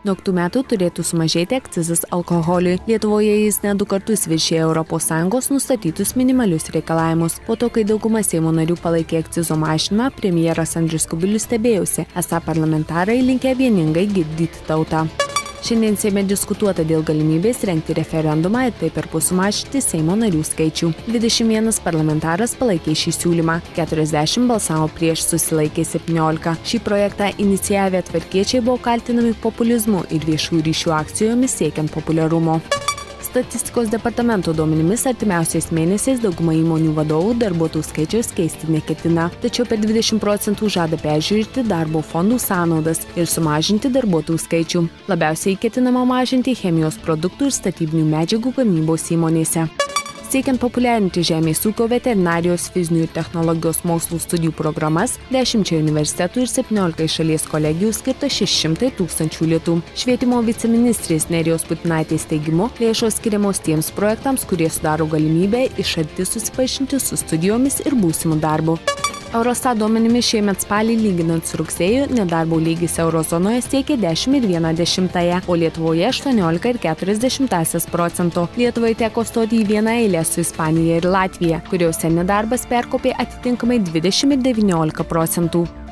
Nuo kitų metų turėtų sumažėti akcizas alkoholiui. Lietuvoje jis net 2 kartus viršėjo ES nustatytus minimalius reikalavimus. Po to, kai dauguma Seimo narių palaikė akcizo mažinimą, premjeras Andrius Kubilius stebėjosi, esą parlamentarai linkę vieningai girdyti tautą. Šiandien Seime diskutuota dėl galimybės rengti referendumą ir taip perpus sumažinti Seimo narių skaičių. 21 parlamentaras palaikė šį siūlymą, 40 balsavo prieš, susilaikė 17. Šį projektą inicijavę tvarkiečiai buvo kaltinami populizmu ir viešųjų ryšių akcijomis siekiant populiarumo. Statistikos departamento duomenimis artimiausiais mėnesiais dauguma įmonių vadovų darbuotojų skaičiaus keisti neketina, tačiau per 20% žada peržiūrėti darbo fondų sąnaudas ir sumažinti darbuotojų skaičių. Labiausiai ketinama mažinti chemijos produktų ir statybinių medžiagų gamybos įmonėse. Siekiant populiarinti žemės ūkio, veterinarijos, fizinių ir technologijos mokslų studijų programas, 10 universitetų ir 17 šalies kolegijų skirta 600 000 litų. Švietimo viceministrės Nerijos Putinaitės teigimu, lėšos skiriamos tiems projektams, kurie sudaro galimybę iš arti susipažinti su studijomis ir būsimu darbu. Eurostat duomenimis šiemet spalį lyginant su rugsėju nedarbo lygis eurozonoje siekė 10,1%, o Lietuvoje 18,4%. Lietuvai teko stoti į vieną eilę su Ispanija ir Latvija, kuriuose nedarbas perkopė atitinkamai 20 ir 19%.